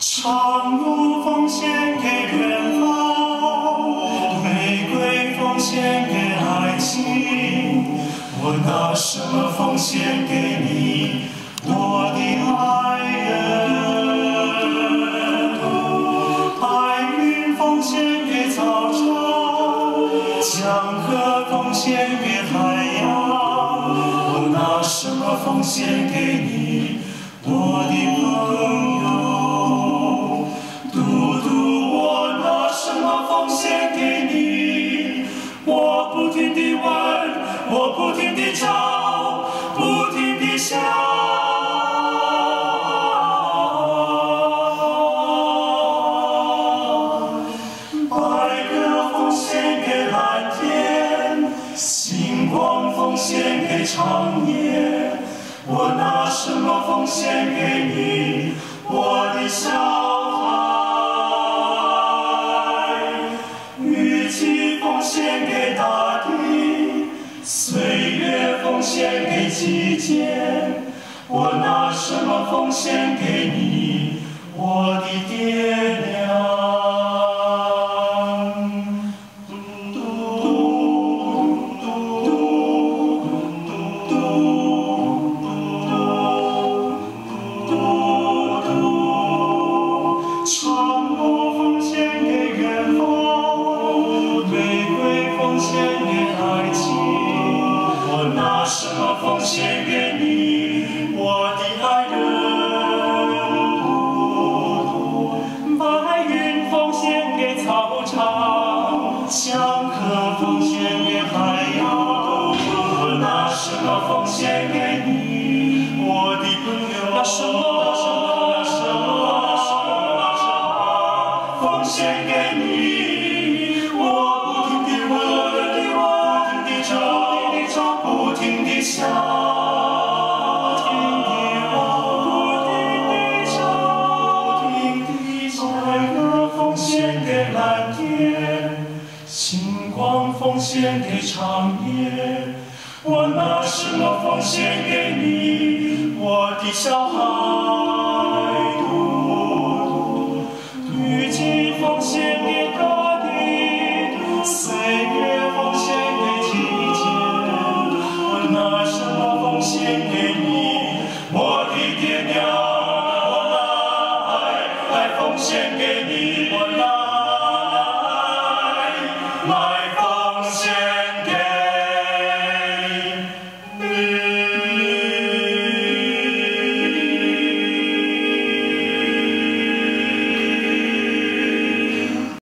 长路奉献给远方，玫瑰奉献给爱情。我拿什么奉献给你，我的爱人？白云奉献给草场，江河奉献给海洋。我拿什么奉献给你，我的朋友？嘟嘟，我拿什么奉献给你？我不停地问，我不停地找，不停地想。白鸽奉献给蓝天，星光奉献给长夜。我拿什么奉献给你，我的小孩？雨季奉献给大地，岁月奉献给季节。我拿什么奉献给你，我的爹娘？长路奉献给远方，玫瑰奉献给爱情。我拿什么奉献给你，我的爱人？白云奉献给草场，江河奉献给海洋。我拿什么奉献给你，我的朋友？拿什么？奉献给你，我不停地问，不停地找，不停地想，不停地找。白鸽奉献给蓝天，星光奉献给长夜。我拿什么奉献给你，我的小孩？雨季奉献给大地，岁月奉献给季节。我拿什么奉献给你，我的爹娘？我拿爱奉献给你。